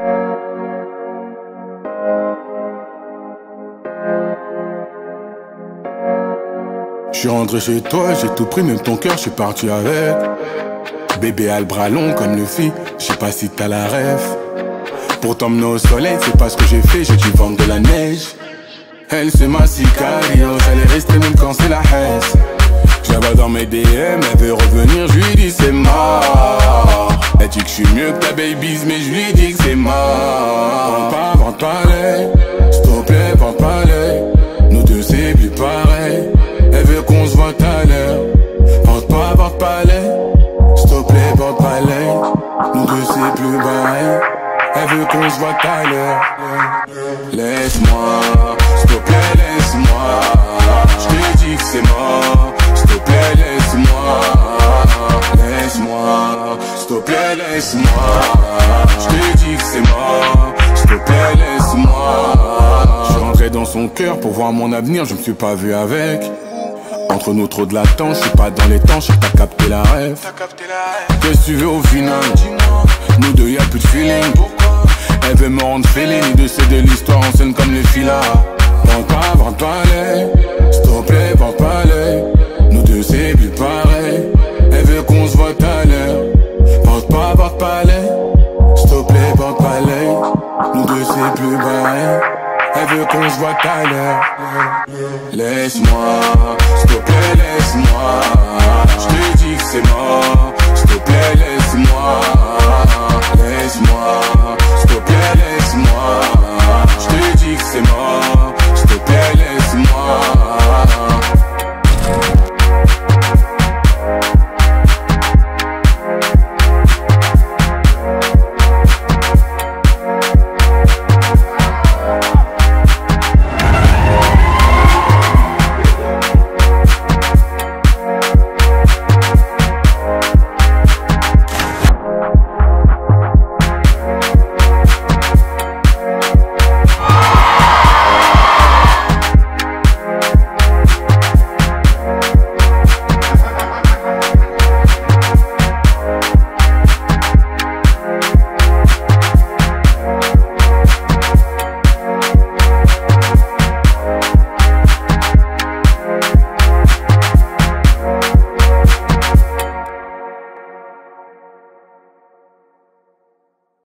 Je suis rentré chez toi, j'ai tout pris, même ton cœur, je suis parti avec. Bébé a le bras long comme le fit, je sais pas si t'as la ref. Pour t'emmener au soleil, c'est pas ce que j'ai fait, j'ai dû vendre de la neige. Elle c'est ma sicario, elle est restée même quand c'est la haisse. Je la vois dans mes DM, elle veut revenir, je lui dis c'est mort. Elle dit que je suis mieux que ta baby's, mais je lui dis que c'est mort. Vente pas l'œil, s'il te plaît, vente pas l'œil. Nous deux c'est plus pareil. Elle veut qu'on se voit tout à l'heure. Vente pas l'œil, s'il te plaît, vente pas l'œil. Nous deux c'est plus pareil. Elle veut qu'on se voit tout à l'heure. Laisse-moi, s'il te plaît, laisse-moi. Je te dis que c'est mort. S'il te plaît, laisse-moi. Laisse-moi, s'il te plaît, laisse-moi. Je te dis que c'est mort. S'il te plaît, laisse-moi. Je suis rentré dans son cœur pour voir mon avenir, je me suis pas vu avec. Entre nous trop de latence, je suis pas dans les temps, je sais pas capter la rêve. Qu'est-ce que tu veux au final? Nous deux y'a plus de feeling. Elle veut me rendre féline, de c'est de l'histoire en scène comme les filas. Vente pas l'œil, s'il te plaît, vente pas l'œil. Nous deux c'est plus pareil. Elle veut qu'on se voit tout à l'heure. Vente pas l'œil, s'il te plaît, vente pas l'œil. Nous deux c'est plus pareil. Elle veut qu'on se voit tout à l'heure. Laisse-moi, s'il te plaît, laisse-moi. Je te dis que c'est mort. S'il te plaît, laisse-moi. Laisse-moi.